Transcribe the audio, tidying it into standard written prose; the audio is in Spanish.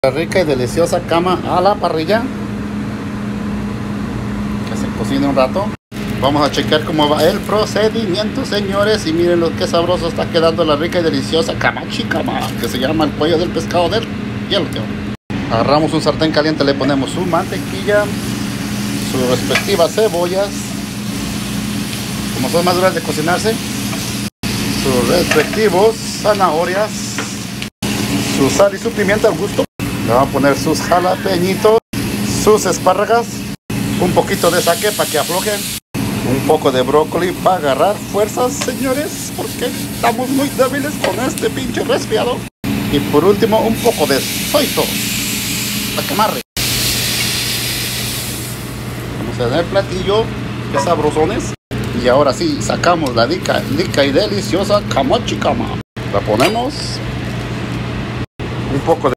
La rica y deliciosa cama a la parrilla, que se cocine un rato. Vamos a checar cómo va el procedimiento, señores, y miren lo que sabroso está quedando la rica y deliciosa cama, que se llama el pollo del pescado del hielo. Agarramos un sartén caliente, le ponemos su mantequilla, sus respectivas cebollas, como son más duras de cocinarse, sus respectivos zanahorias, su sal y su pimienta al gusto. Le vamos a poner sus jalapeñitos, sus espárragas, un poquito de saque para que aflojen, un poco de brócoli para agarrar fuerzas, señores, porque estamos muy débiles con este pinche resfriado. Y por último, un poco de soy sauce para que amarre. Vamos a tener platillo, que sabrosones. Y ahora sí, sacamos la rica y deliciosa cama. La ponemos un poco de